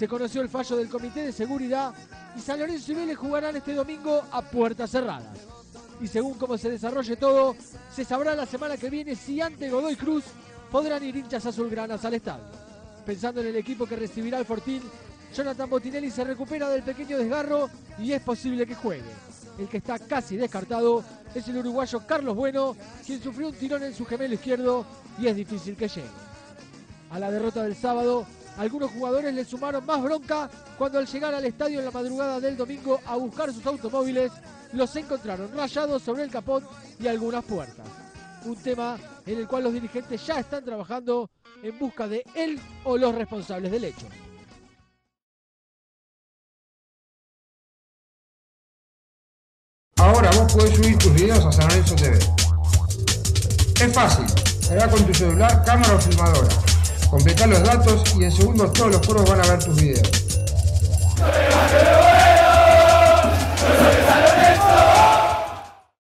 Se conoció el fallo del Comité de Seguridad y San Lorenzo y Vélez jugarán este domingo a puertas cerradas. Y según cómo se desarrolle todo, se sabrá la semana que viene si ante Godoy Cruz podrán ir hinchas azulgranas al estadio. Pensando en el equipo que recibirá al Fortín, Jonathan Botinelli se recupera del pequeño desgarro y es posible que juegue. El que está casi descartado es el uruguayo Carlos Bueno, quien sufrió un tirón en su gemelo izquierdo y es difícil que llegue. A la derrota del sábado, algunos jugadores le sumaron más bronca cuando al llegar al estadio en la madrugada del domingo a buscar sus automóviles, los encontraron rayados sobre el capot y algunas puertas. Un tema en el cual los dirigentes ya están trabajando en busca de él o los responsables del hecho. Ahora vos podés subir tus videos a San Lorenzo TV. Es fácil, carga con tu celular, cámara o filmadora. Completá los datos y en segundos todos los foros van a ver tus videos.